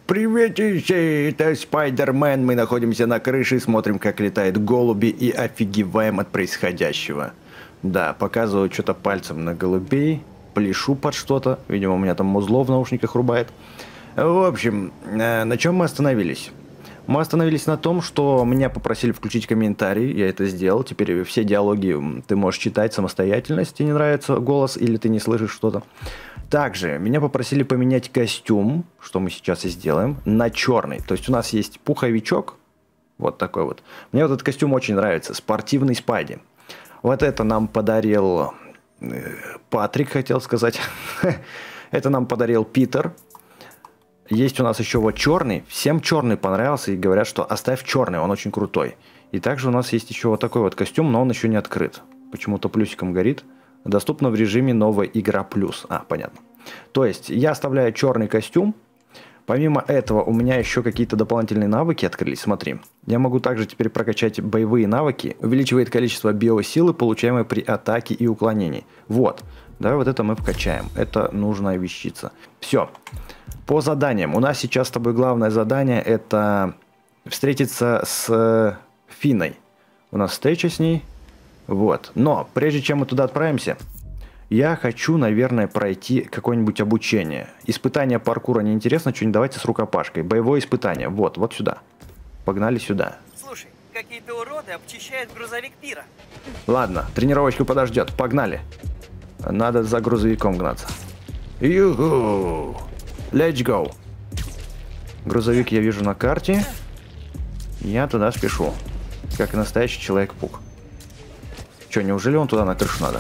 Приветище, это Спайдермен. Мы находимся на крыше, смотрим, как летают голуби и офигеваем от происходящего. Да, показываю что-то пальцем на голубей, пляшу под что-то. Видимо, у меня там музло в наушниках рубает. В общем, на чем мы остановились? Мы остановились на том, что меня попросили включить комментарий, я это сделал. Теперь все диалоги ты можешь читать самостоятельно, если тебе не нравится голос или ты не слышишь что-то. Также меня попросили поменять костюм, что мы сейчас и сделаем, на черный. То есть у нас есть пуховичок, вот такой вот. Мне вот этот костюм очень нравится, спортивный Спайди. Вот это нам подарил Патрик, хотел сказать. Это нам подарил Питер. Есть у нас еще вот черный. Всем черный понравился и говорят, что оставь черный, он очень крутой. И также у нас есть еще вот такой вот костюм, но он еще не открыт. Почему-то плюсиком горит. Доступно в режиме новая игра плюс. Понятно. То есть я оставляю черный костюм. Помимо этого у меня еще какие-то дополнительные навыки открылись. Смотри. Я могу также теперь прокачать боевые навыки. Увеличивает количество биосилы, получаемой при атаке и уклонении. Вот. Давай вот это мы вкачаем. Это нужная вещица. Все. По заданиям. У нас сейчас с тобой главное задание это встретиться с Финой. У нас встреча с ней. Вот. Но прежде чем мы туда отправимся, я хочу, наверное, пройти какое-нибудь обучение. Испытание паркура неинтересно, что-нибудь давайте с рукопашкой. Боевое испытание. Вот сюда. Погнали сюда. Слушай, какие-то уроды обчищают грузовик Пира. Ладно, тренировочка подождет. Погнали. Надо за грузовиком гнаться. Юху! Let's go. Грузовик я вижу на карте. Я туда спешу. Как настоящий Человек-паук. Че, неужели он туда на крышу надо?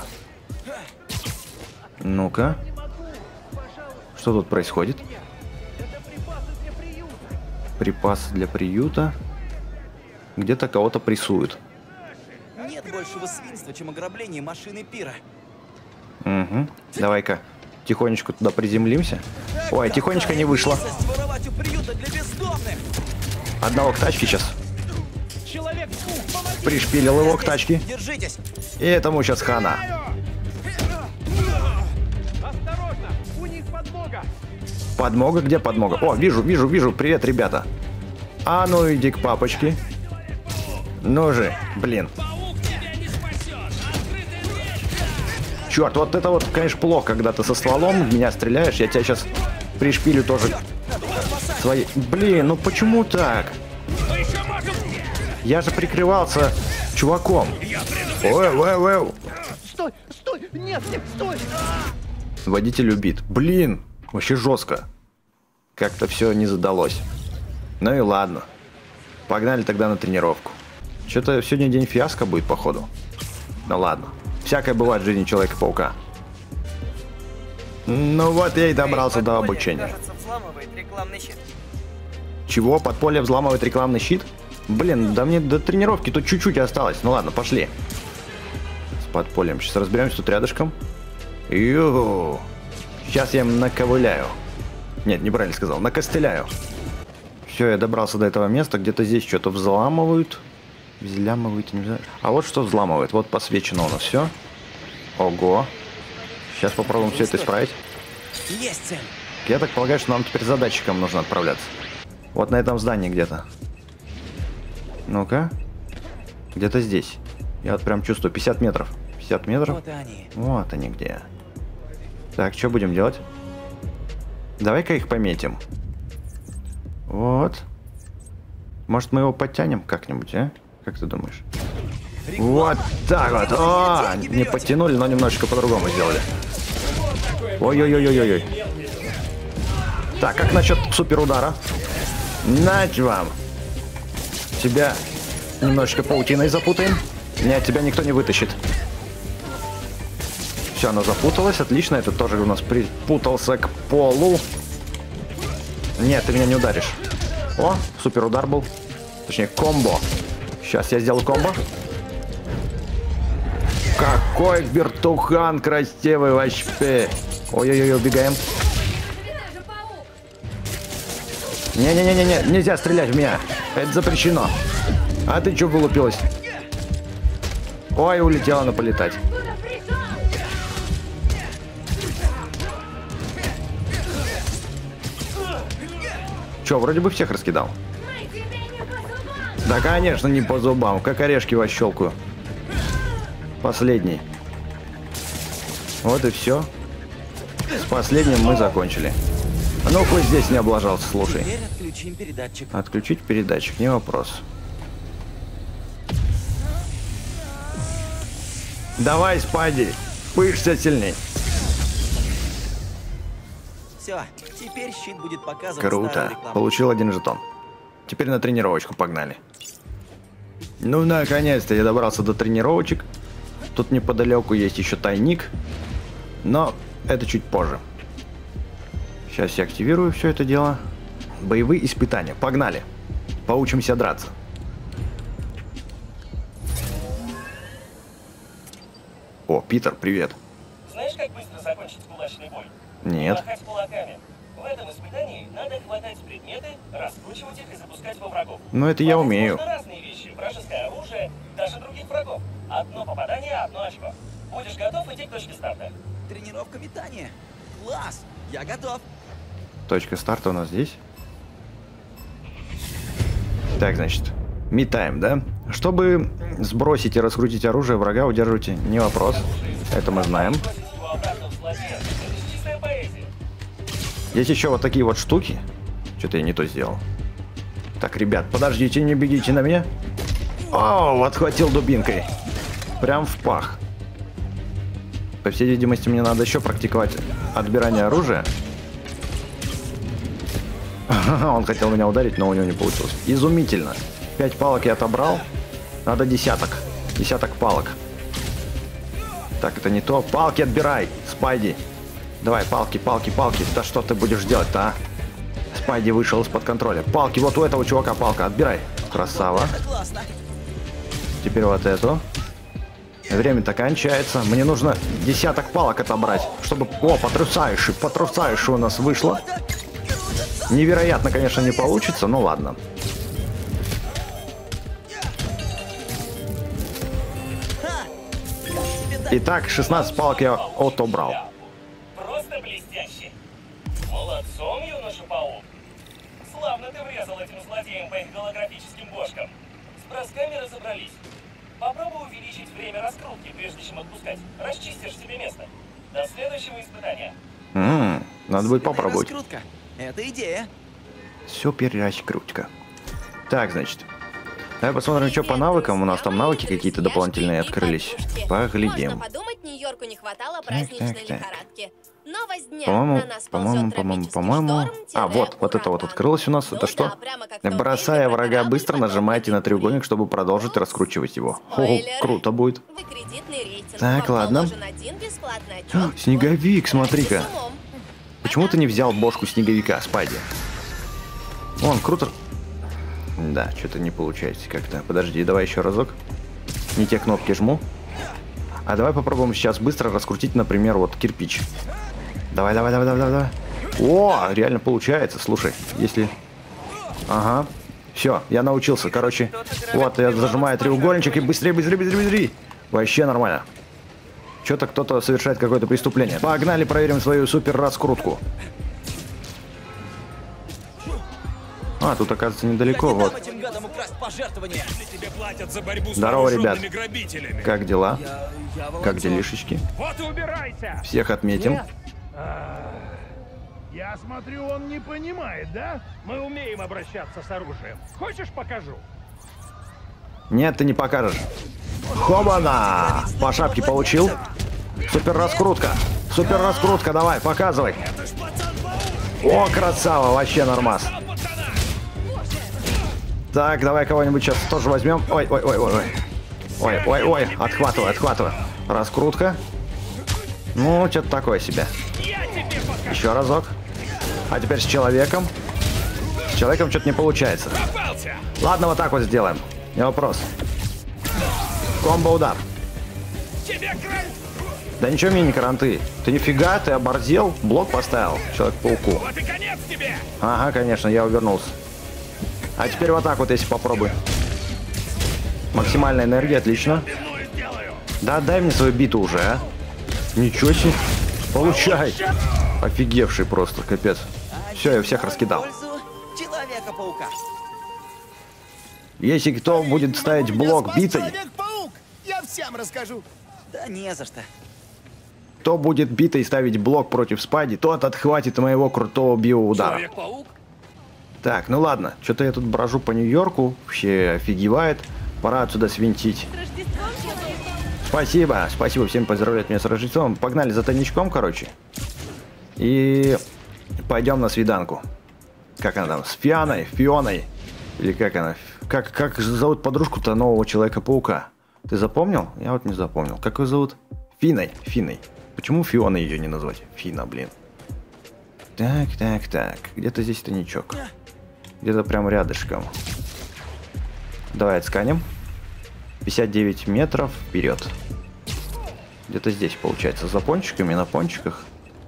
Ну-ка. Что тут происходит? Припасы для приюта. Где-то кого-то прессуют. Нет большего свинства, чем ограбление машины Пира. Угу. Давай-ка тихонечко туда приземлимся. Ой, тихонечко не вышло. Одного к тачке сейчас. Пришпилил его к тачке. Держитесь. И этому сейчас хана. Осторожно, у них подмога. Подмога? Где подмога? О, вижу. Привет, ребята. А ну иди к папочке. Ну же, блин. Черт, вот это вот, конечно, плохо, когда ты со стволом в меня стреляешь. Я тебя сейчас пришпилю тоже. Свои... Блин, ну почему так? Я же прикрывался чуваком. Ой. Стой, нет, стой. Водитель убит. Блин, вообще жестко. Как-то все не задалось. Ну и ладно. Погнали тогда на тренировку. Что-то сегодня день фиаско будет, походу. Ну ладно. Всякое бывает в жизни Человека-паука. Ну вот я и добрался до обучения. Кажется, взламывает рекламный щит. Чего? Подполье взламывает рекламный щит? Блин, да мне до тренировки тут чуть-чуть осталось. Ну ладно, пошли. С подпольем. Сейчас разберемся тут рядышком. Ю-ху. Сейчас я им наковыляю. Нет, неправильно сказал. Накостыляю. Все, я добрался до этого места. Где-то здесь что-то взламывают. Взламывают, не знаю. А вот что взламывает. Вот посвечено у нас все. Ого. Сейчас попробуем все это исправить. Есть цель. Я так полагаю, что нам теперь задатчикам нужно отправляться. Вот на этом здании где-то. Ну-ка. Где-то здесь. Я вот прям чувствую. 50 метров. 50 метров. Вот они. Вот они где. Так, что будем делать? Давай-ка их пометим. Вот. Может, мы его подтянем как-нибудь, а? Как ты думаешь? Вот так вот. О, не подтянули, но немножечко по-другому сделали. Ой-ой-ой-ой-ой. Так, как насчет суперудара? Нать вам. Тебя немножечко паутиной запутаем. Нет, тебя никто не вытащит. Все, оно запуталось. Отлично. Это тоже у нас припутался к полу. Нет, ты меня не ударишь. О, суперудар был. Точнее, комбо. Сейчас я сделаю комбо. Какой вертухан красивый вообще. Ой-ой-ой, убегаем. Не-не-не-не, нельзя стрелять в меня. Это запрещено. А ты что вылупилась? Ой, улетела она полетать. Че, вроде бы всех раскидал. Да, конечно, не по зубам. Как орешки вас щелкаю. Последний. Вот и все. С последним мы закончили. Ну, хоть здесь не облажался, слушай. Теперь отключим передатчик. Отключить передатчик, не вопрос. Давай, Спайди, пышься сильней. Все, теперь щит будет показывать Круто. старую рекламу. Получил 1 жетон. Теперь на тренировочку погнали. Ну, наконец-то я добрался до тренировочек. Тут неподалеку есть еще тайник. Но это чуть позже. Сейчас я активирую все это дело. Боевые испытания. Погнали. Поучимся драться. О, Питер, привет. Знаешь, как быстро закончить кулачный бой? Нет. Махать кулаками. В этом испытании надо хватать предметы, раскручивать их и запускать во врагов. Ну, это я Хватать умею. можно разные вещи, вражеское оружие, даже других врагов. Одно попадание, одно очко. Будешь готов идти к точке старта? Тренировка метания. Класс! Я готов. Точка старта у нас здесь. Так, значит, метаем, да? Чтобы сбросить и раскрутить оружие, врага удерживайте. Не вопрос. Это мы знаем. Бросить его обратно в слоте. Это же чистая поэзия. Есть еще вот такие вот штуки. Что-то я не то сделал. Так, ребят, подождите, не бегите на меня. О, отхватил дубинкой. Прям в пах. По всей видимости, мне надо еще практиковать отбирание оружия. Он хотел меня ударить, но у него не получилось. Изумительно. 5 палок я отобрал. Надо десяток. Десяток палок. Так, это не то. Палки отбирай, Спайди. Давай, палки, палки, палки. Да что ты будешь делать-то, а? Спайди вышел из-под контроля. Палки, вот у этого чувака палка. Отбирай. Красава. Это классно. Теперь вот эту. Время-то кончается. Мне нужно десяток палок отобрать, чтобы... О, потрясающе у нас вышло. Невероятно, конечно, не получится, но ладно. Итак, 16 палок я отобрал. Просто блестяще. Молодцом, юноша паук. Славно ты врезал этим злодеям по их голографическим бошкам. С бросками разобрались. Попробуй увеличить время раскрутки, прежде чем отпускать. Расчистишь себе место. До следующего испытания. Надо будет попробовать. Раскрутка. Это идея. Супер раскрутка. Так, значит. Давай посмотрим, что по навыкам. У нас там навыки какие-то дополнительные открылись. Поглядим. Можно подумать, Нью-Йорку не хватало праздничной так. лихорадки. Новость дня. По-моему, На нас ползет тропический по-моему. А, вот это вот ураган. открылось у нас. Ну Это что? да, прямо как в том Бросая фильме про врага корабль, быстро, потом нажимайте на на треугольник, чтобы продолжить раскручивать его. О, Спойлер. круто будет. Вы кредитный рейтинг. Так, Вам ладно. положен один бесплатный отчет. Снеговик, смотри-ка. С умом. Почему ты не взял бошку снеговика, Спайди? Вон, круто. Да, что-то не получается как-то. Подожди, давай еще разок. Не те кнопки жму. А давай попробуем сейчас быстро раскрутить, например, вот кирпич. Давай. О, реально получается, слушай. Если... Ага. Все, я научился. Короче, вот я зажимаю треугольничек и быстрее. Вообще нормально. Что-то кто-то совершает какое-то преступление. Погнали, проверим свою супер раскрутку. А, тут, оказывается, недалеко, Я не дам вот. этим гадам украсть пожертвования. Тебе платят за борьбу с Здорово, ребят. вооруженными грабителями. Как дела? Я Как волонтер. делишечки? Вот и убирайся! Всех отметим. Я смотрю, он не понимает, да? Мы умеем обращаться с оружием. Хочешь, покажу? Нет, ты не покажешь. Хобана! По шапке получил. Супер раскрутка, давай, показывай. О, красава, вообще нормас. Так, давай кого-нибудь сейчас тоже возьмем. Ой. Отхватываю. Раскрутка. Ну, что-то такое себе. Еще разок. А теперь с человеком. С человеком что-то не получается. Ладно, вот так вот сделаем. Не вопрос. Комбо-удар. Да ничего мне не каранты. Ты нифига, ты оборзел? Блок поставил. Человек-пауку. Вот и конец тебе! Ага, конечно, я увернулся. А теперь вот так вот, если попробую. Максимальная энергия, отлично. Да, дай мне свою биту уже, а. Ничего себе. Получай. Офигевший просто, капец. Все, я всех раскидал. Пользу Человека-паука. Если кто будет ставить блок битой, Человек-паук! Я всем расскажу. Да не за что. кто будет битой ставить блок против Спайди, тот отхватит моего крутого биоудара. Человек-паук? Так, ну ладно, что-то я тут брожу по Нью-Йорку, вообще офигевает. Пора отсюда свинтить. Спасибо, спасибо всем, поздравляют меня с Рождеством. Погнали за тайничком, короче. И пойдем на свиданку. Как она там, с Фионой? Или как она? Как же зовут подружку-то нового Человека-паука? Ты запомнил? Я вот не запомнил. Как ее зовут? Финой. Почему Фионой ее не назвать? Фина, блин. Так. Где-то здесь тайничок. Где-то прям рядышком. Давай отсканем. 59 метров вперед. Где-то здесь получается. За пончиками, на пончиках.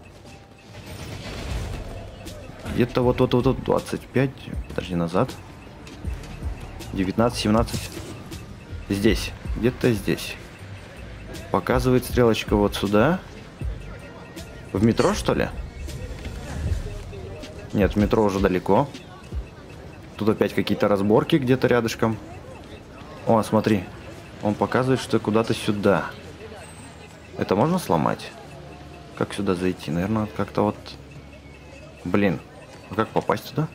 Где-то вот 25. Подожди, назад. 19, 17. Здесь. Где-то здесь. Показывает стрелочка вот сюда. В метро, что ли? Нет, в метро уже далеко. Тут опять какие-то разборки где-то рядышком. О, смотри. Он показывает, что куда-то сюда. Это можно сломать? Как сюда зайти? Наверное, как-то вот... Блин. А как попасть туда?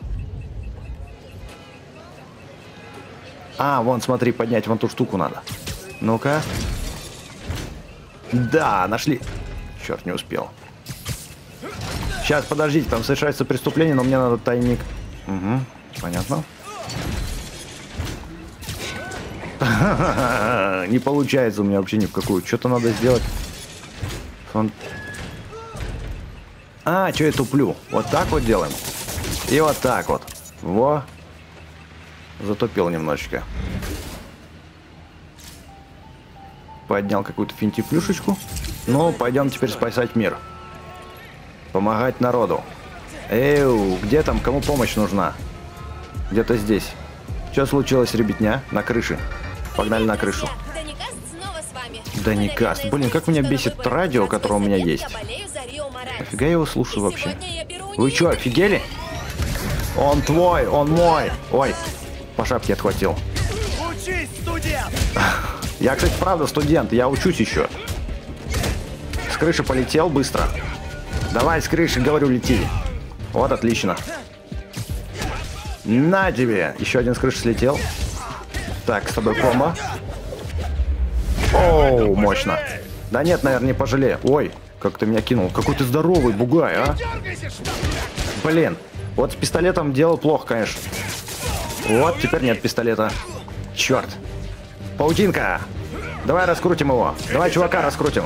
А, вон, смотри, поднять вон ту штуку надо. Ну-ка. Да, нашли. Черт, не успел. Сейчас, подождите, там совершается преступление, но мне надо тайник. Угу, понятно. Не получается у меня вообще ни в какую. Что-то надо сделать. А, что я туплю? Вот так вот делаем. И вот так вот. Во. Затупил немножечко. Поднял какую-то финтифлюшечку. Ну, пойдем теперь спасать мир. Помогать народу. Эу, где там? Кому помощь нужна? Где-то здесь. Что случилось, ребятня? На крыше. Погнали на крышу. Даникаст снова с вами. Даникаст. Блин, как меня бесит радио, которое у меня есть. Офига я его слушаю вообще. Вы что, офигели? Он твой, он мой. Ой, по шапке отхватил. Учись, студент! Я, кстати, правда студент, я учусь еще. С крыши полетел быстро. Давай с крыши, говорю, лети. Вот, отлично. На тебе. Еще один с крыши слетел. Так, с тобой комбо. Оу, мощно. Да нет, наверное, не пожалею. Ой, как ты меня кинул. Какой ты здоровый бугай, а. Блин, вот с пистолетом делал плохо, конечно. Вот, теперь нет пистолета. Черт. Паутинка. Давай раскрутим его. Давай чувака раскрутим.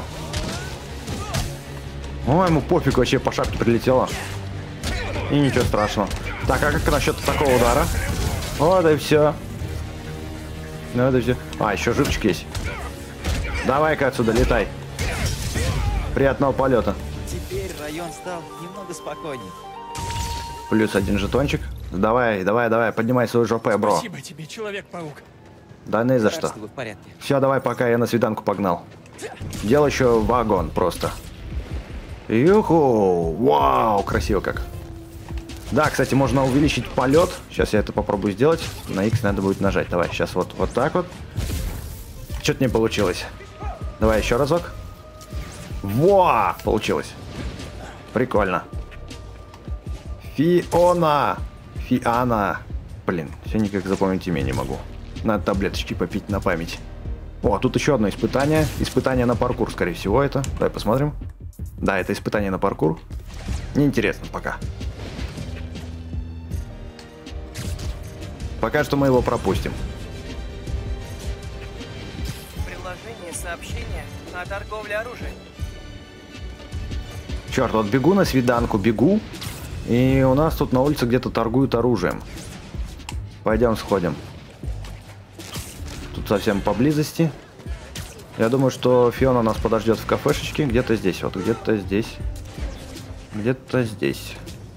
Ой, ему пофиг, вообще по шапке прилетело. И ничего страшного. Так, а как насчет такого удара? Вот и все. Ну это все. А, еще живчик есть. Давай-ка отсюда, летай. Приятного полета. Теперь район стал немного спокойней. Плюс один жетончик. Давай, поднимай свою жопу, бро. Спасибо тебе, Человек-паук. Да не за Рад, что. что вы в порядке. Все, давай, пока я на свиданку погнал. Дело еще вагон просто. Юху! Вау, красиво как. Да, кстати, можно увеличить полет. Сейчас я это попробую сделать. На X надо будет нажать. Давай, сейчас вот так вот. Что-то не получилось. Давай еще разок. Во! Получилось. Прикольно. Фиона. Блин, все никак запомнить имя не могу. Надо таблеточки попить на память. О, тут еще одно испытание. Испытание на паркур, скорее всего, это. Давай посмотрим. Да, это испытание на паркур. Неинтересно пока. Пока что мы его пропустим. Приложение сообщения о торговле оружием. Черт, вот бегу на свиданку, бегу. И у нас тут на улице где-то торгуют оружием. Пойдем сходим. Тут совсем поблизости. Я думаю, что Фиона нас подождет в кафешечке. Где-то здесь, вот где-то здесь. Где-то здесь.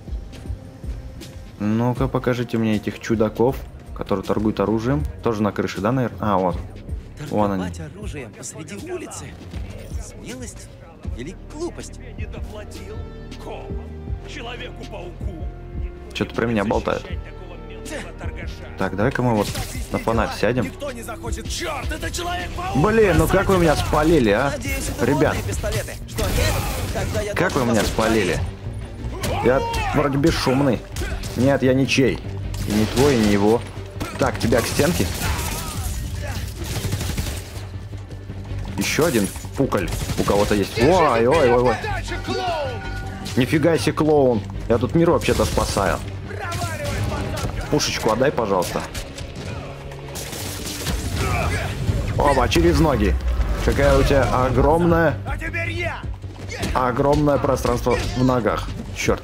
Ну-ка, покажите мне этих чудаков, которые торгуют оружием. Тоже на крыше, да, наверное? А, вот. Вон они. Торговать оружием посреди улицы. Смелость или глупость? Я не доплатил. Человеку-пауку. Что-то про меня болтают. Так, давай-ка мы вот на фонарь сядем. Никто не захочет. Черт, это Человек-паук! Блин, ну как вы меня спалили, а? Надеюсь, это Ребят, водные пистолеты. Что, нет? Тогда я как вы должен меня вас спалили? Я вроде бесшумный. Нет, я ничей. И не твой, и не его. Так, тебя к стенке. Еще один пуколь у кого-то есть. Ой, ой, ой, ой. Дальше, клоун! Нифига себе, клоун. Я тут мир вообще-то спасаю. Пушечку отдай, пожалуйста. Оба, через ноги. Какая у тебя огромная... А теперь я! Огромное пространство в ногах. Черт.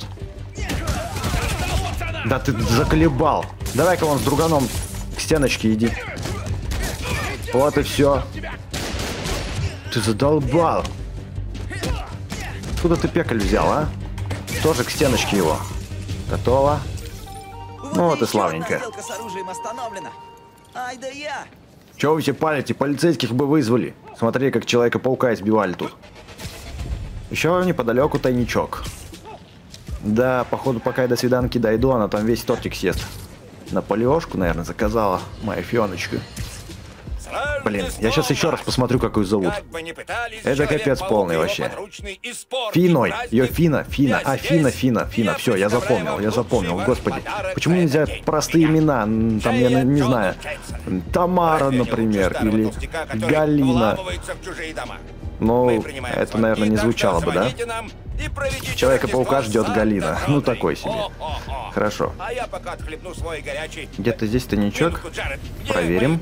Да ты заколебал. Давай-ка вон с друганом к стеночке иди. Вот и все. Ты задолбал. Откуда ты пекаль взял, а? Тоже к стеночке его. Готово. Ну вот и славненько. Сделка с оружием остановлена. Ай да я! Чего вы все палите? Полицейских бы вызвали. Смотри, как Человека-паука избивали тут. Еще неподалеку тайничок. Да, походу, пока я до свиданки дойду, она там весь тортик съест. Наполеошку, наверное, заказала моя Фионочка. Блин, я сейчас еще раз посмотрю, как ее зовут. Это капец полный вообще. Финой. Ее Фина. А, Фина. Все, я запомнил. Господи. Почему нельзя простые имена? Там, я не знаю. Тамара, например. Или Галина. Ну, это, наверное, не звучало бы, да? Человека-паука ждет Галина. Ну, такой себе. Хорошо. Где-то здесь тайничок. Проверим.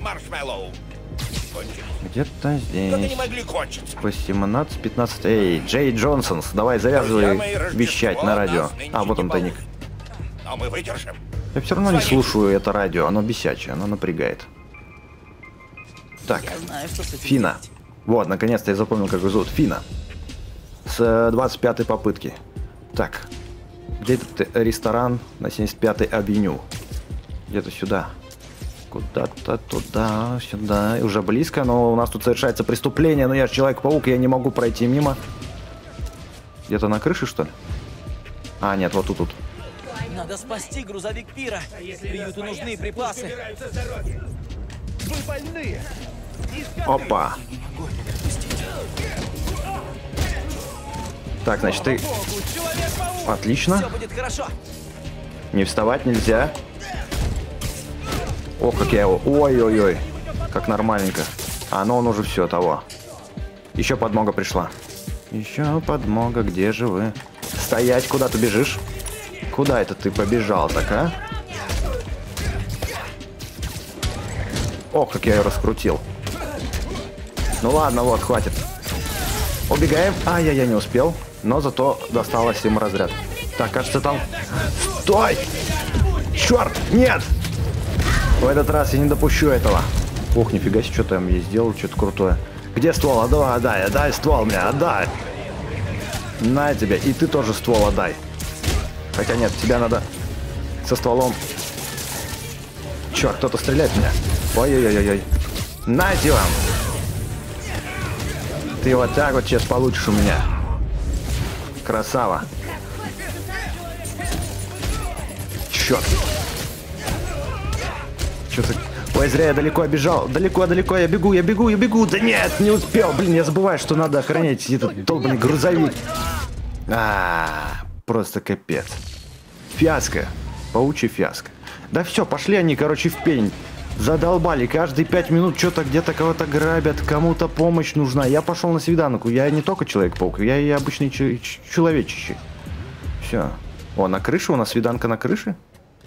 Где-то здесь. 18-15. Эй, Джей Джонсонс, давай завязывай вещать на радио. А, вот он тайник. Я все равно не слушаю это радио, оно бесячее, оно напрягает. Так, Фина. Вот, наконец-то я запомнил, как ее зовут. Фина. С 25-й попытки. Так, где этот ресторан на 75-й авеню? Где-то сюда. Куда-то туда, сюда. И уже близко, но у нас тут совершается преступление. Но я же Человек-паук, я не могу пройти мимо. Где-то на крыше, что ли? А, нет, вот тут. Надо спасти грузовик пира. Приюту нужны припасы. Вы больные! Опа. Так, значит, ты... Отлично. Все будет хорошо. Не вставать нельзя. О, как я его... Ой-ой-ой. Как нормальненько. А, ну он уже все, того. Еще подмога пришла. Еще подмога, где же вы? Стоять, куда ты бежишь? Куда это ты побежал так, а? Ох, как я ее раскрутил. Ну ладно, вот, хватит. Убегаем. Я не успел. Но зато досталось им разряд. Так, кажется, там... Стой! Черт! Нет! В этот раз я не допущу этого. Ох, нифига себе, что там я сделал, что-то крутое. Где ствол? Отдай ствол мне, отдай! На тебе, и ты тоже ствол отдай. Хотя нет, тебя надо со стволом... Черт, кто-то стреляет в меня. Ой-ой-ой-ой. Нате вам! Ты вот так вот сейчас получишь у меня. Красава. Черт. Что-то... Ой, зря я далеко обежал. Далеко я бегу. Да нет, не успел. Блин, я забываю, что надо охранять этот долбанный грузовик. Просто капец. Фиаско. Паучья фиаско. Да все, пошли они, короче, в пень. Задолбали. Каждые 5 минут что-то где-то кого-то грабят, кому-то помощь нужна. Я пошел на свиданку. Я не только Человек-паук, я и обычный человечище. Все. О, на крыше? У нас свиданка на крыше?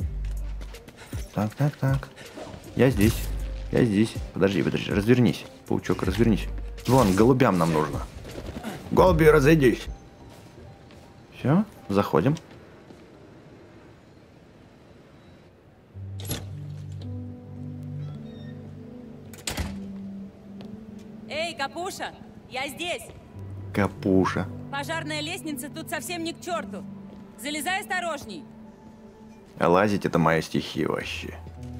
Так. Я здесь. Подожди, развернись. Паучок, развернись. Вон, голубям нам нужно. Голуби, разойдись. Все, заходим. Эй, Капуша, я здесь. Капуша. Пожарная лестница тут совсем не к черту. Залезай осторожней. А лазить это моя стихия вообще.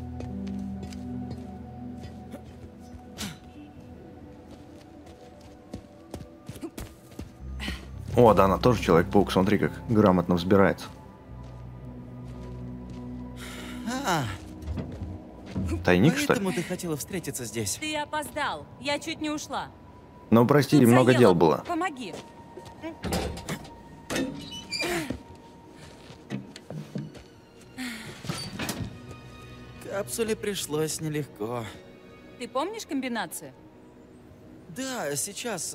О, да, она тоже Человек-паук. Смотри, как грамотно взбирается. Тайник, что ли? Поэтому ты хотела встретиться здесь. Ты опоздал. Я чуть не ушла. Ну, прости, Тут много заело. дел было. Помоги. Капсуле пришлось нелегко. Ты помнишь комбинацию? Да, сейчас...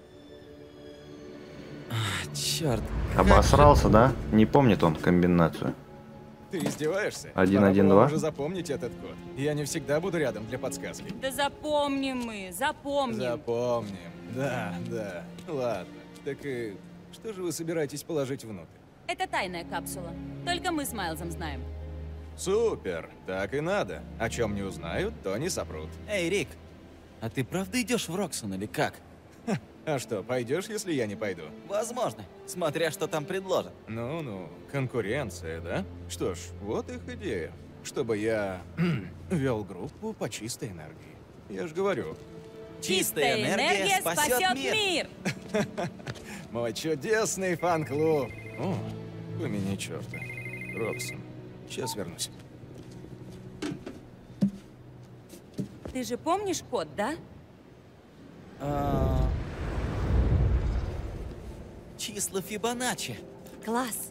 черт. Обосрался, да? Не помнит он комбинацию. Ты издеваешься? 1, Пора 1, было 2. уже запомнить этот код. Я не всегда буду рядом для подсказки. Да запомним мы, запомним. Запомним. Да, да. Ладно. Так и что же вы собираетесь положить внутрь? Это тайная капсула. Только мы с Майлзом знаем. Супер. Так и надо. О чем не узнают, то не сопрут. Эй, Рик, а ты правда идешь в Роксон или как? А что, пойдешь, если я не пойду? Возможно, смотря что там предложат. Ну-ну, конкуренция, да? Что ж, вот их идея. Чтобы я вел группу по чистой энергии. Я ж говорю, Чистая энергия спасет мир. мой чудесный фан-клуб. О, помяни черта. Роксон. Сейчас вернусь. Ты же помнишь код, да? Числа Фибоначчи. Класс.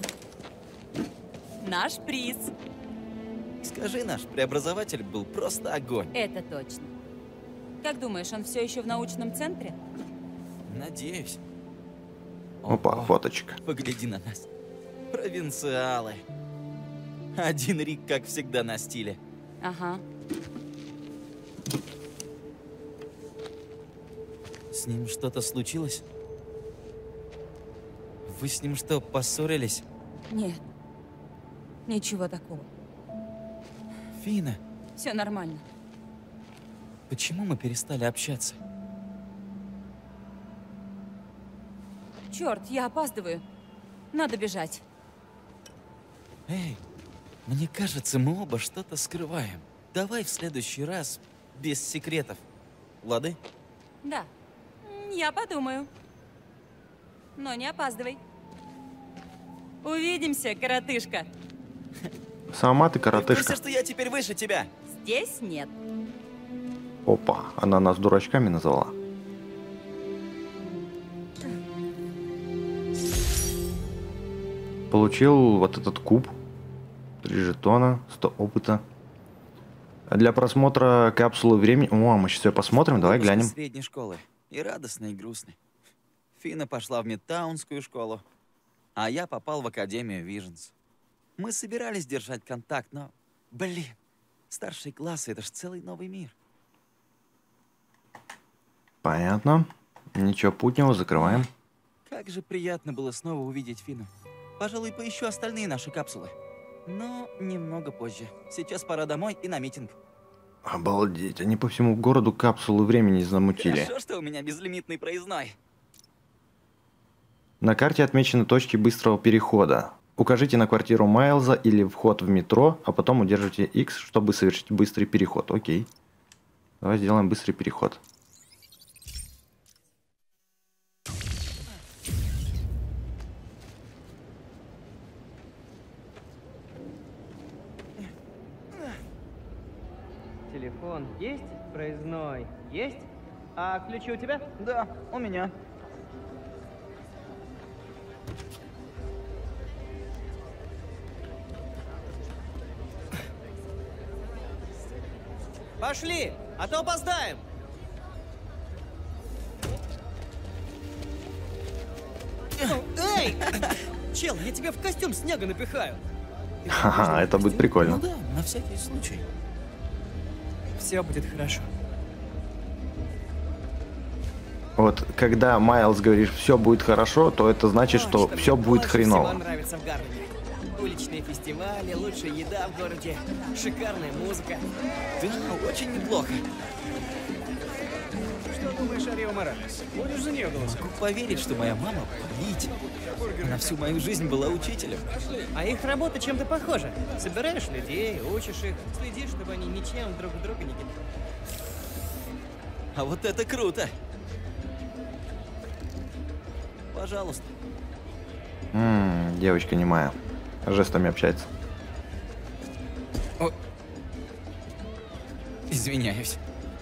Наш приз. Скажи, наш преобразователь был просто огонь. Это точно. Как думаешь, он все еще в научном центре? Надеюсь. Опа, Ого, фоточка. погляди на нас. Провинциалы. Один Рик, как всегда, на стиле. Ага. С ним что-то случилось? Вы с ним что, поссорились? Нет. Ничего такого. Фина, Все нормально. почему мы перестали общаться? Черт, я опаздываю. Надо бежать. Эй, мне кажется, мы оба что-то скрываем. Давай в следующий раз без секретов. Лады? Да. Я подумаю. Но не опаздывай. Увидимся, коротышка. Сама ты Ты в курсе, коротышка. что я теперь выше тебя? Здесь нет. Опа, она нас дурачками назвала. Получил вот этот куб. 3 жетона, 100 опыта. Для просмотра капсулы времени... О, мы сейчас ее посмотрим, давай Выпуск глянем. из средней школы. И радостный, и грустный. Фина пошла в Мидтаунскую школу, а я попал в Академию Виженс. Мы собирались держать контакт, но... Блин, старшие классы — это ж целый новый мир. Понятно. Ничего путнего, закрываем. Как же приятно было снова увидеть Фину. Пожалуй, поищу остальные наши капсулы. Но немного позже. Сейчас пора домой и на митинг. Обалдеть, они по всему городу капсулы времени замутили. Хорошо, что у меня безлимитный проездной. На карте отмечены точки быстрого перехода. Укажите на квартиру Майлза или вход в метро, а потом удержите X, чтобы совершить быстрый переход. Окей. Давай сделаем быстрый переход. Телефон есть? Проездной есть? А ключи у тебя? Да, у меня. Пошли, а то опоздаем! Эй! Чел, я тебе в костюм снега напихаю. Ха-ха, это будет прикольно. Ну да, на всякий случай. Все будет хорошо. Вот, когда Майлз говорит, все будет хорошо, то это значит, что все будет Всего хреново. нравится в Гарлеме. Уличные фестивали, лучшая еда в городе, шикарная музыка. Да, очень неплохо. Что думаешь о Рио Моралес? Будешь за нее голосовать? Могу поверить, что моя мама политик. Она всю мою жизнь была учителем. А их работа чем-то похожа. Собираешь людей, учишь их, следишь, чтобы они ничем друг в друга не кидали. А вот это круто! Пожалуйста. Девочка немая. Жестами общается. Извиняюсь.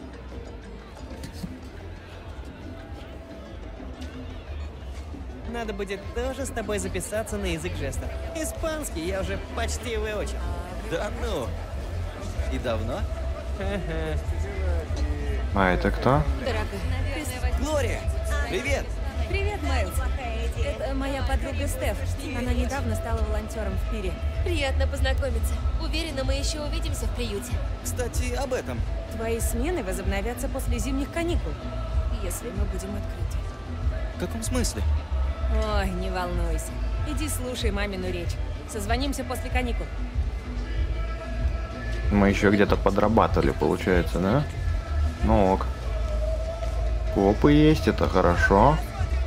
Надо будет тоже с тобой записаться на язык жестов. Испанский я уже почти выучил. Да ну. И давно? Ага. А это кто? Дорогой. Глория! Привет! Привет, Майлз. Это моя подруга Стеф. Она недавно стала волонтером в Пире. Приятно познакомиться. Уверена, мы еще увидимся в приюте. Кстати, об этом. Твои смены возобновятся после зимних каникул, если мы будем открыты. В каком смысле? Ой, не волнуйся. Иди слушай мамину речь. Созвонимся после каникул. Мы еще где-то подрабатывали, получается, да? Ну ок. Копы есть, это хорошо.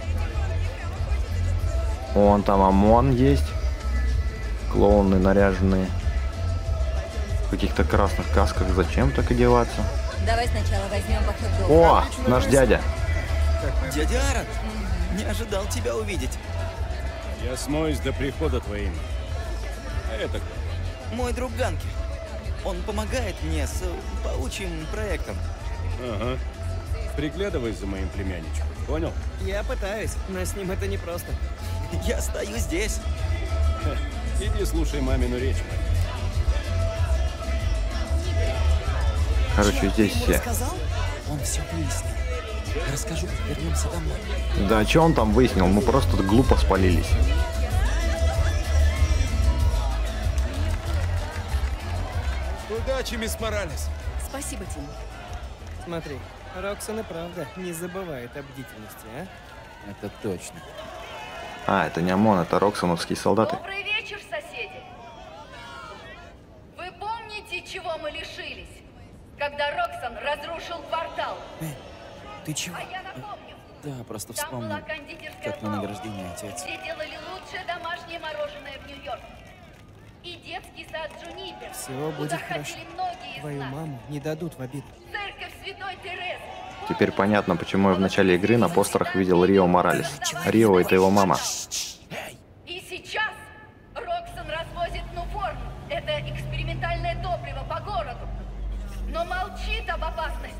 Вон там ОМОН есть. Клоуны наряженные. В каких-то красных касках. Зачем так одеваться? Давай сначала возьмем бахнут. О, наш дядя. Дядя Аарон, не ожидал тебя увидеть. Я смоюсь до прихода твоим. А это кто? Мой друг Ганки. Он помогает мне с паучьим проектом. Ага. Приглядывай за моим племянничком, понял? Я пытаюсь, но с ним это непросто. Я стою здесь. Ха, иди слушай мамину речь. Короче, здесь все. Рассказал? Он все выяснил. Расскажу, как вернемся домой. Да, что он там выяснил? Мы просто глупо спалились. Удачи, мисс Моралес. Спасибо, Тим. Смотри, Роксон и правда не забывает о бдительности, а? Это точно. А, это не ОМОН, это роксоновские солдаты. Добрый вечер, соседи. Вы помните, чего мы лишились, когда Роксон разрушил квартал? Ты чего? А я напомню. Да, просто Там вспомнил, была кондитерская как на Пауэр, награждение отец. где делали лучшее домашнее мороженое в Нью-Йорке. И детский сад Джунипер, Все куда будет хорошо. ходили многие из Твою нас. маму не дадут в обиду. Церковь Святой Терезы. Теперь понятно, почему я в начале игры на постерах видел Рио Моралес. Рио — это его мама. И сейчас Роксон развозит Нуформу. Это экспериментальное топливо по городу. Но молчит об опасности.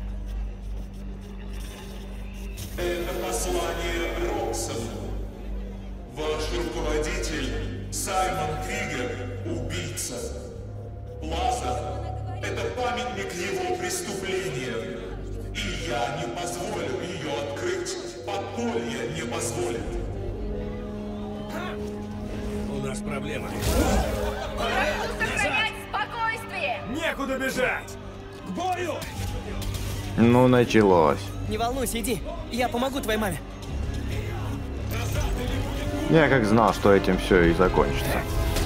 Это послание Роксона. Ваш руководитель Саймон Кригер – убийца. Плаза – это памятник его преступлениям. И я не позволю ее открыть. Подполье не позволит. У нас проблема. Прошу сохранять спокойствие. Некуда бежать! К бою! Ну, началось. Не волнуйся, иди. Я помогу твоей маме. Я как знал, что этим все и закончится.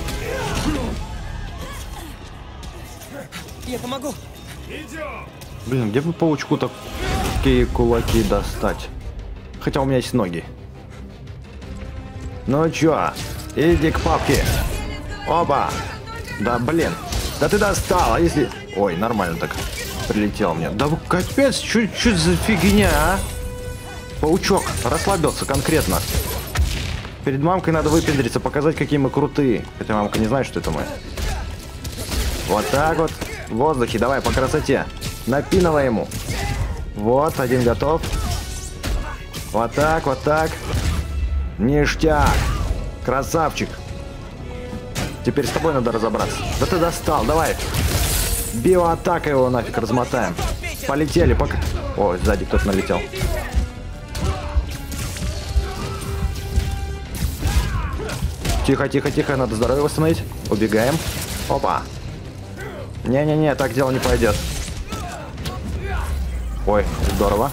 Я помогу. Идем! Блин, где бы паучку такие кулаки достать? Хотя у меня есть ноги. Ну чё, иди к папке. Оба! Да блин, да ты достал, а если... Ой, нормально так прилетел мне. Да вы капец, чё за фигня, а? Паучок расслабился конкретно. Перед мамкой надо выпендриться, показать, какие мы крутые. Хотя мамка не знает, что это мы. Вот так вот. В воздухе, давай, по красоте. Напинывай ему. Вот, один готов. Вот так, вот так. Ништяк. Красавчик. Теперь с тобой надо разобраться. Да ты достал, давай. Биоатака его нафиг размотаем. Полетели, пока... О, сзади кто-то налетел. Тихо, тихо, тихо, надо здоровье восстановить. Убегаем. Опа. Не-не-не, так дело не пойдет. Ой, здорово.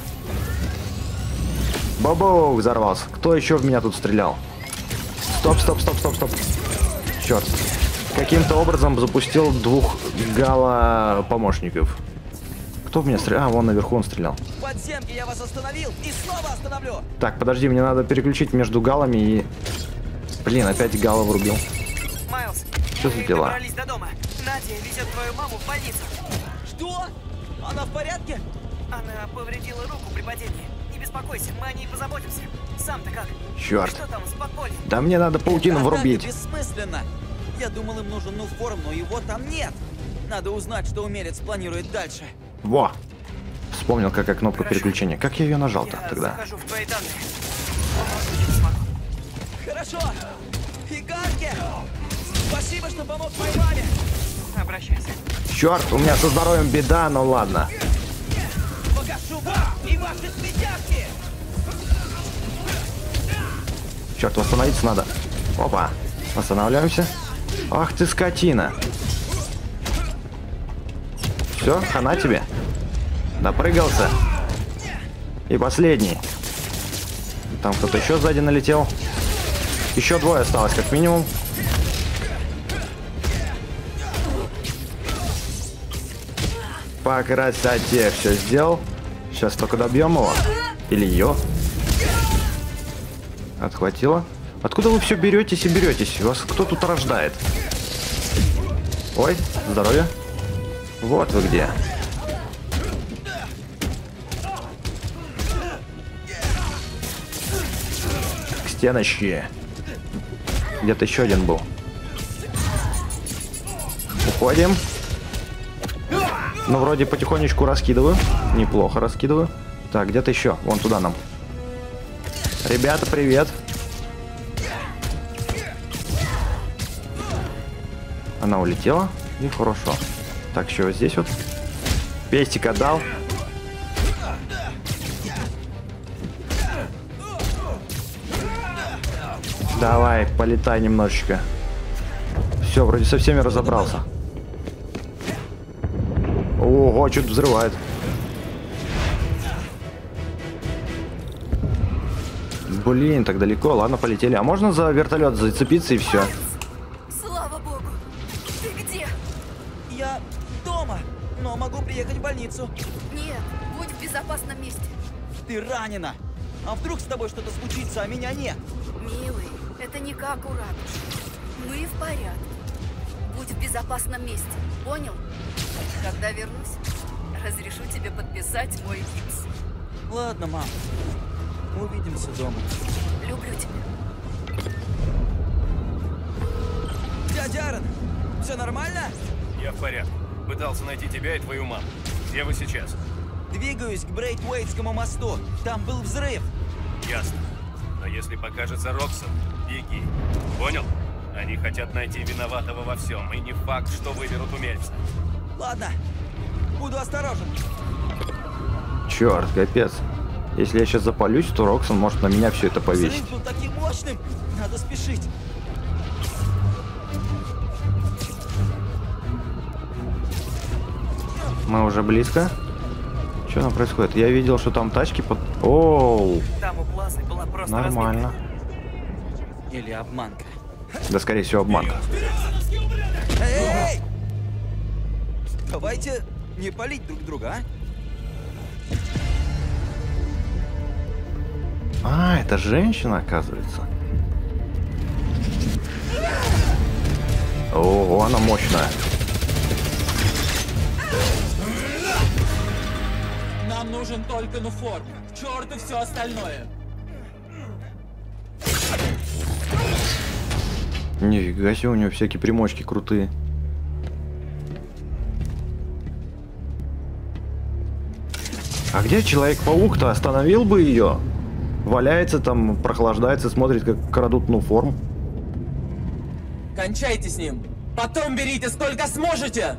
Бабу, взорвался. Кто еще в меня тут стрелял? Стоп, стоп, стоп, стоп, стоп. Черт. Каким-то образом запустил двух гала-помощников. Кто в меня стрелял? А, вон наверху он стрелял. В подземке я вас остановил и снова остановлю. Так, подожди, мне надо переключить между галами и... Блин, опять гала врубил. Майлз, что за дела? Добрались до дома. Надя везет твою маму в больницу. Что? Она в порядке? Она повредила руку при падении. Не беспокойся, мы о ней позаботимся. Сам-то как? Черт. Что там с подпольем? Да мне надо паутину Атака врубить. бессмысленно. Я думал, им нужен Нуформ, но его там нет. Надо узнать, что умелец планирует дальше. Во! Вспомнил, какая кнопка переключения. Как я ее нажал-то тогда? Захожу в твои данные. Хорошо! Игарке! Спасибо, что помог моей маме! Обращайся. Черт, у меня со здоровьем беда, ну ладно. Погашу вас и ваши светяшки! Черт, восстановиться надо. Опа, восстанавливаемся. Ах ты скотина. Все, хана тебе. Допрыгался. И последний. Там кто-то еще сзади налетел. Еще двое осталось, как минимум. По красоте все сделал. Сейчас только добьем его. Или ее. Отхватило. Откуда вы все беретесь и беретесь? Вас кто тут рождает? Ой, здоровье. Вот вы где. К стеночке. Где-то еще один был. Уходим. Ну, вроде потихонечку раскидываю. Неплохо раскидываю. Так, где-то еще. Вон туда нам. Ребята, привет. Она улетела. И хорошо. Так, еще вот здесь вот. Пестик отдал. Давай, полетай немножечко. Все, вроде со всеми разобрался. Ого, что-то взрывает. Блин, так далеко. Ладно, полетели. А можно за вертолет зацепиться и все? Слава богу. Ты где? Я дома, но могу приехать в больницу. Нет, будь в безопасном месте. Ты ранена. А вдруг с тобой что-то случится, а меня нет? Милый, это не как у ратуши. Мы в порядке. Будь в безопасном месте, понял? Когда вернусь, разрешу тебе подписать мой гипс. Ладно, мам. Увидимся дома. Люблю тебя. Дядя Аарон, все нормально? Я в порядке. Пытался найти тебя и твою маму. Где вы сейчас? Двигаюсь к Брейтвейтскому мосту. Там был взрыв. Ясно. Но если покажется Роксон, беги. Понял? Они хотят найти виноватого во всем, и не факт, что выберут умельца. Ладно. Буду осторожен. Черт, капец. Если я сейчас запалюсь, то Роксон может на меня все это повесить. Взрыв был таким мощным. Надо спешить. Мы уже близко. Что там происходит? Я видел, что там тачки под... Оу! Там у Плазы была просто нормально. Разбитка. Или обманка. Да, скорее всего, обманка. Эй! Давайте не палить друг друга, А, это женщина, оказывается. Ого, она мощная. Нам нужен только Нуфор. К черту все остальное. Нифига себе, у него всякие примочки крутые. А где Человек-паук-то? Остановил бы ее. Валяется там, прохлаждается, смотрит, как крадут Нуформ. Кончайте с ним. Потом берите сколько сможете.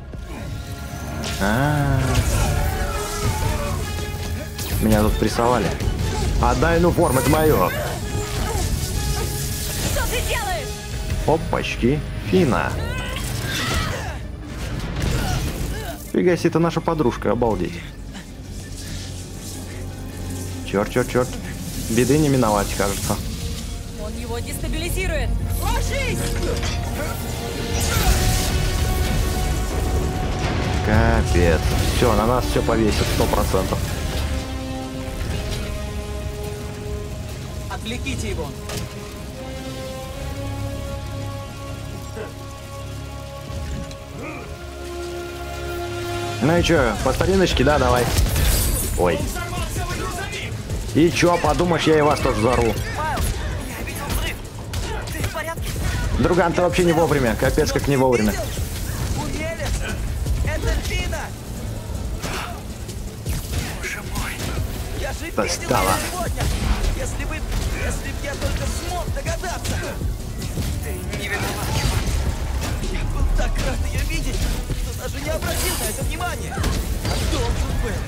Меня тут прессовали. Отдай Нуформ, это мое. Что ты делаешь? Опачки. Фина. Фига себе, это наша подружка, обалдеть. Черт, черт, черт. Беды не миновать, кажется. Он его дестабилизирует. Ложись! Капец. Все, на нас все повесит, 100%. Отвлеките его. Ну и чё, по стариночке, да, давай. Ой. И чё, подумаешь, я и вас тоже зару. Друган, ты вообще не вовремя. Капец, как не вовремя. Это Фина! Боже мой. Я же видел Достала. ее сегодня! Если б я только смог догадаться! Ты не виноват. Я был так рад ее видеть, что даже не обратил на это внимания! А должен был!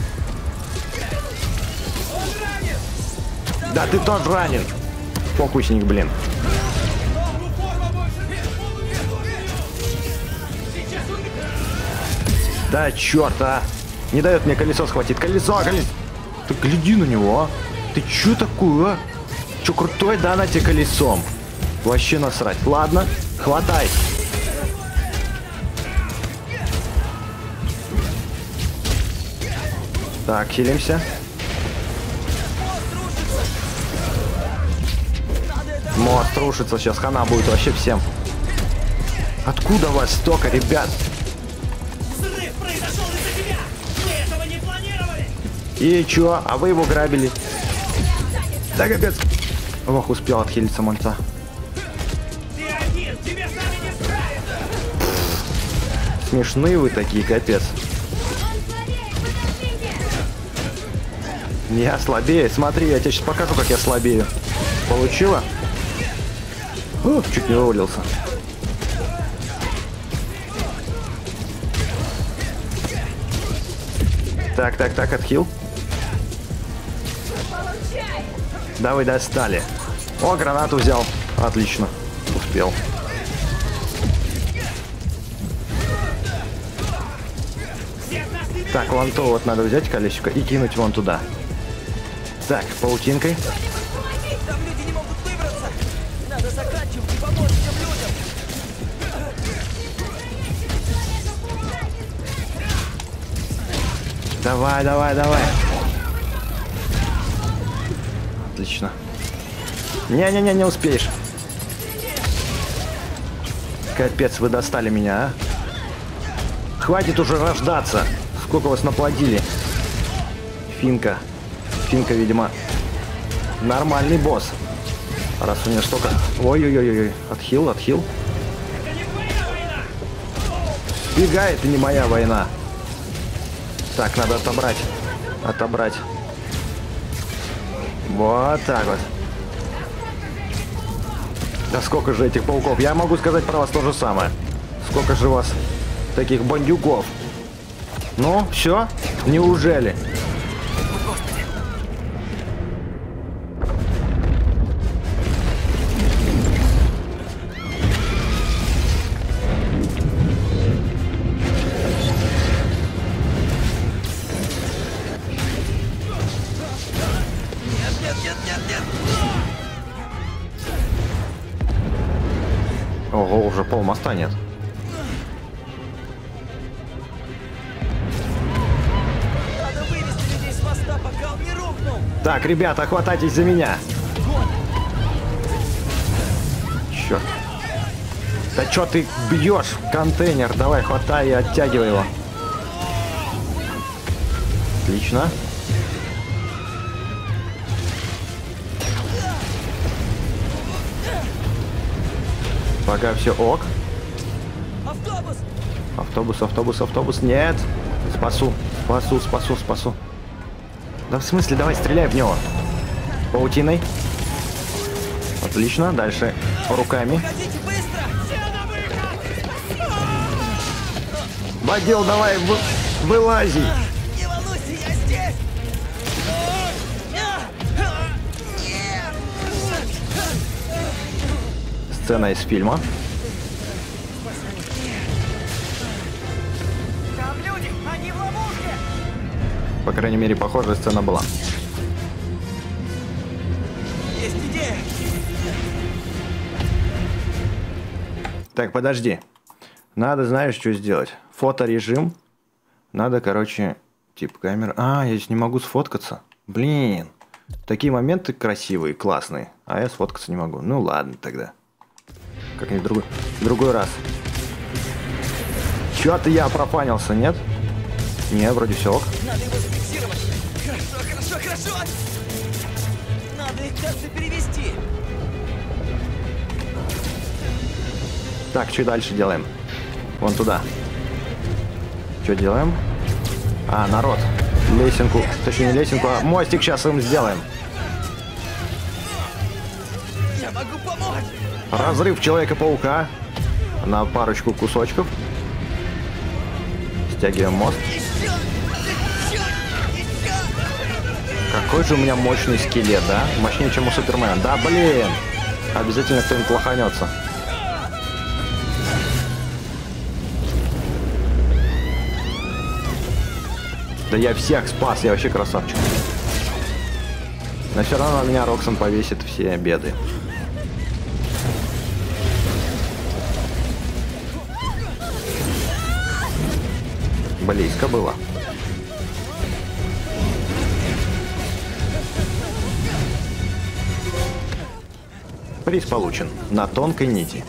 Он ранен! Да ты тоже ранен. Фокусник, блин. Да черт, а! Не дает мне колесо схватить. Колесо! Ты гляди на него, а! Ты чё такое, а? Чё, крутой, да, на тебе колесом? Вообще насрать. Ладно, хватай. Так, хилимся. Мост рушится, сейчас хана будет вообще всем. Откуда вас столько, ребят? Взрыв произошел из-за тебя! Мы этого не планировали! И чё? А вы его грабили? Да капец. Ох, успел отхилиться мальца. Ты один! Тебе с нами не справиться! Смешные вы такие, капец. Я слабее. Смотри, я тебе сейчас покажу, как я слабею. Получила? Ух, чуть не вывалился. Так, отхил. Да вы достали. О, гранату взял. Отлично. Успел. Так, вон то вот надо взять колесико и кинуть вон туда. Так, паутинкой. Там люди не могут выбраться! Надо заканчивать и помочь этим людям! Давай. Отлично. Не успеешь. Капец, вы достали меня, а? Хватит уже рождаться. Сколько вас наплодили. Финка, видимо, нормальный босс. Раз у меня столько... Ой-ой-ой, отхил. Бегай, это не моя война. Так, надо отобрать. Вот так вот. Да сколько же этих пауков? Я могу сказать про вас то же самое. Сколько же вас таких бандюков? Ну, все? Неужели? Нет! Ого, уже полмоста нет. Надо вывести людей с моста, пока он не рухнул! Так, ребята, хватайтесь за меня. Черт. Да чё ты бьешь контейнер? Давай, хватай и оттягивай его. Отлично. Пока все ок. Автобус. Нет. Спасу. Да в смысле, давай стреляй в него. Паутиной. Отлично. Дальше руками. Водил, давай, вылази. Не волнуйся, я здесь! Сцена из фильма. Там люди, они в ловушке! По крайней мере, похожая сцена была. Есть идея! Так, подожди. Надо, знаешь, что сделать? Фоторежим. Надо, короче, тип камеры. А, я здесь не могу сфоткаться. Блин. Такие моменты красивые, классные. А я сфоткаться не могу. Ну ладно тогда. Как-нибудь другой раз. Чё-то я пропанился, нет? Не, вроде все ок. Надо его зафиксировать. Хорошо. Надо их как-то перевести. Так, что дальше делаем? Вон туда. Что делаем? А, народ. Лесенку, точнее не лесенку, а мостик сейчас им сделаем. Я могу помочь! Разрыв Человека-паука на парочку кусочков. Стягиваем мост. Какой же у меня мощный скелет, да? Мощнее, чем у Супермена. Да, блин! Обязательно кто-нибудь лоханется. Да я всех спас, я вообще красавчик. Но все равно на меня Роксон повесит все беды. Близко было. Приз получен на тонкой нити.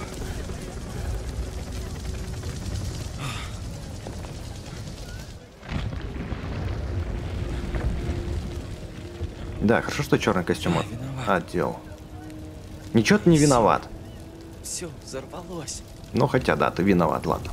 Да, хорошо, что черный костюм отдел. Ничего ты не виноват. Все взорвалось. Ну хотя да, ты виноват, ладно.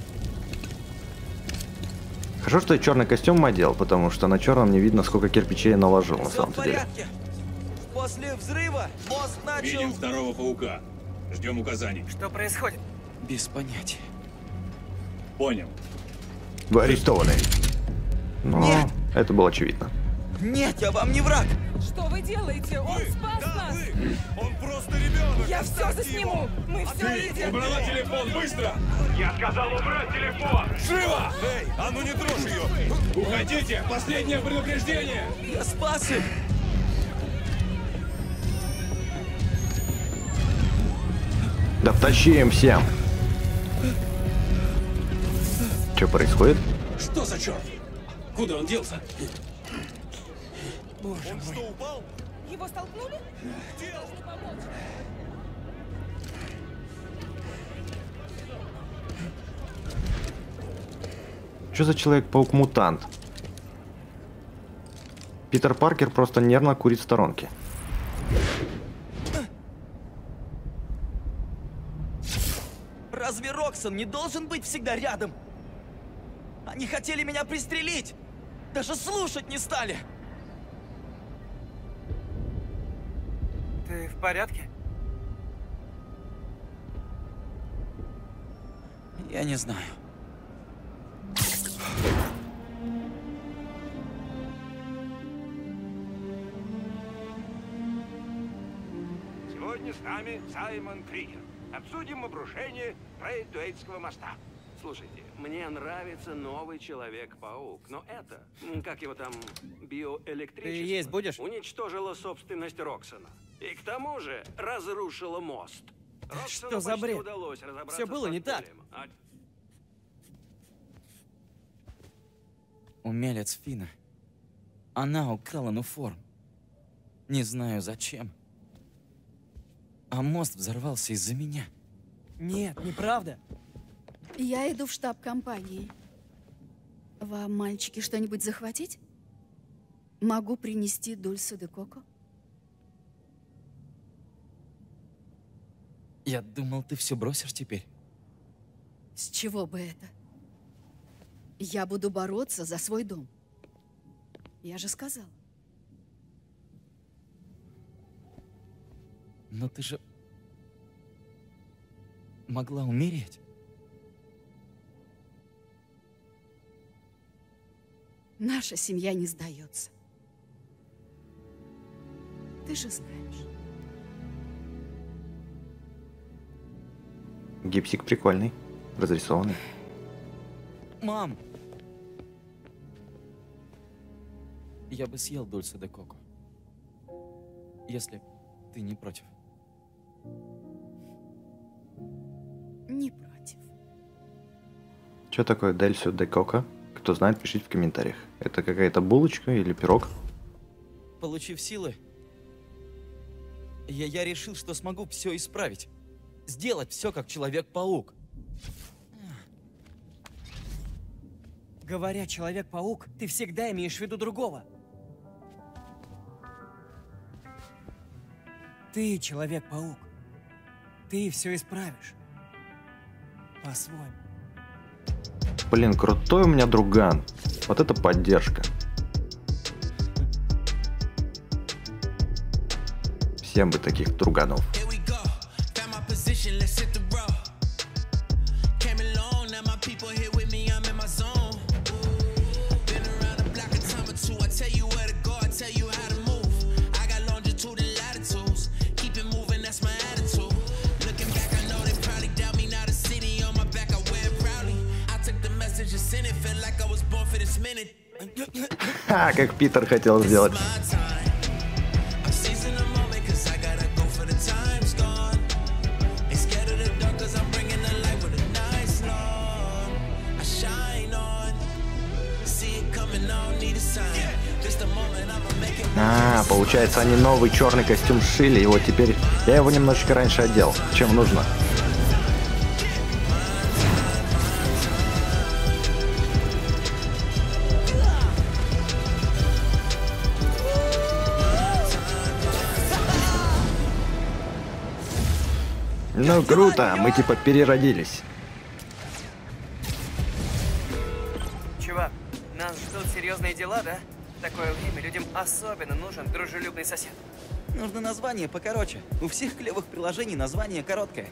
Хорошо, что я черный костюм одел, потому что на черном не видно, сколько кирпичей я наложил на самом деле. После взрыва мост начал... Видим второго паука. Ждем указаний. Что происходит? Без понятия. Понял. Вы арестованы. Но Нет! Это было очевидно. Нет, я вам не враг! Что вы делаете? Он спас нас! Он просто ребенок! Я все засниму! Мы все видим! Убрала телефон, быстро! Я сказал убрать телефон! Живо! Эй, а ну не трожь ее! Уходите! Последнее предупреждение! Я спас их! Да втащи им всем! Что происходит? Что за черт? Куда он делся? Боже мой. Что, упал? Его столкнули? Должны помочь. Что за Человек-паук-мутант? Питер Паркер просто нервно курит в сторонке. Разве Роксон не должен быть всегда рядом? Они хотели меня пристрелить! Даже слушать не стали! Ты в порядке? Я не знаю. Сегодня с нами Саймон Кригер. Обсудим обрушение Брейдуэйтского моста. Слушайте, мне нравится новый Человек-паук, но это, как его там, биоэлектричество, Ты есть будешь? уничтожило собственность Роксона. И к тому же разрушило мост. Роксону Что за почти бред? удалось разобраться Все было с не так. подпольем, Умелец Фина. Она украла Нуформ. Не знаю зачем. А мост взорвался из-за меня. Нет, неправда. Я иду в штаб компании. Вам, мальчики, что-нибудь захватить? Могу принести Дульсо де Коко? Я думал, ты все бросишь теперь. С чего бы это? Я буду бороться за свой дом. Я же сказала. Но ты же могла умереть. Наша семья не сдается. Ты же знаешь. Гипсик прикольный, разрисованный. Мам! Я бы съел Дульсо де Коко. Если ты не против. Не против. Что такое Дульсо де Коко? Кто знает, пишите в комментариях. Это какая-то булочка или пирог? Получив силы, я решил, что смогу все исправить. Сделать все как Человек-паук. Говоря Человек-паук, ты всегда имеешь в виду другого. Ты Человек-паук. Ты все исправишь. По-своему. Блин, крутой у меня друган. Вот это поддержка. Всем бы таких друганов. Ха, как Питер хотел сделать. А, получается, они новый черный костюм сшили, и вот теперь я его немножечко раньше одел, чем нужно. Ну круто, мы типа переродились. Чувак, нас ждут серьезные дела, да? В такое время людям особенно нужен дружелюбный сосед. Нужно название покороче. У всех клевых приложений название короткое.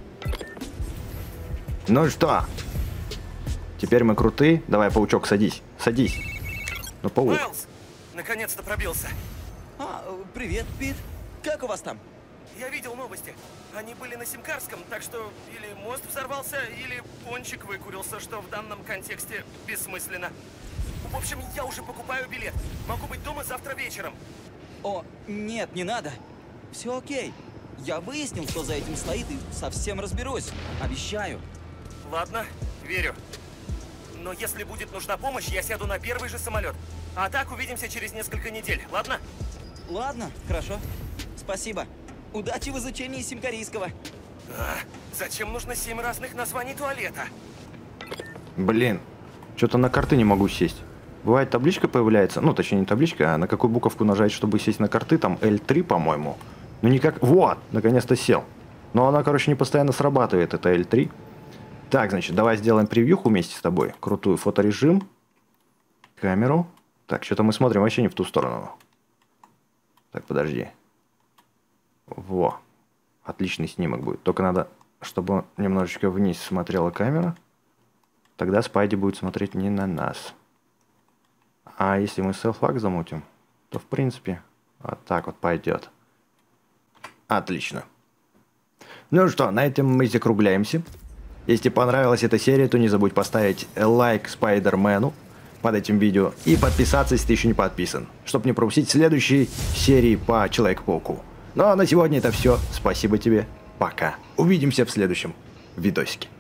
Ну что? Теперь мы крутые. Давай, паучок, садись. Садись. Ну, паук. Майлз, наконец-то пробился. Привет, Пит. Как у вас там? Я видел новости. Они были на Симкарском, так что или мост взорвался, или пончик выкурился, что в данном контексте бессмысленно. В общем, я уже покупаю билет. Могу быть дома завтра вечером. О, нет, не надо. Все окей. Я выяснил, кто за этим стоит, и совсем разберусь. Обещаю. Ладно, верю. Но если будет нужна помощь, я сяду на первый же самолет. А так увидимся через несколько недель, ладно? Ладно, хорошо. Спасибо. Удачи в изучении симкарийского. Зачем нужно 7 разных названий туалета? Блин, что-то на карты не могу сесть. Бывает, табличка появляется, ну, точнее, не табличка, а на какую буковку нажать, чтобы сесть на карты, там L3, по-моему. Ну, никак... Вот, наконец-то сел. Но она, короче, не постоянно срабатывает, это L3. Так, значит, давай сделаем превьюху вместе с тобой. Крутую фоторежим. Камеру. Так, что-то мы смотрим вообще не в ту сторону. Так, подожди. Во. Отличный снимок будет. Только надо, чтобы немножечко вниз смотрела камера. Тогда Спайди будет смотреть не на нас. А если мы селф-лак замутим, то в принципе вот так вот пойдет. Отлично. Ну что, на этом мы закругляемся. Если понравилась эта серия, то не забудь поставить лайк Спайдермену под этим видео и подписаться, если ты еще не подписан, чтобы не пропустить следующие серии по Человеку-пауку. Ну а на сегодня это все. Спасибо тебе. Пока. Увидимся в следующем видосике.